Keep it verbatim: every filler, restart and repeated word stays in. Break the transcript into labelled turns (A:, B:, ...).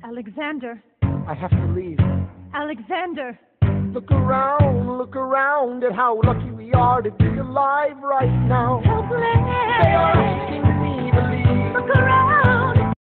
A: Alexander.
B: I have to leave.
A: Alexander.
B: Look around, look around at how lucky we are to be alive right now.
A: Help, Larry.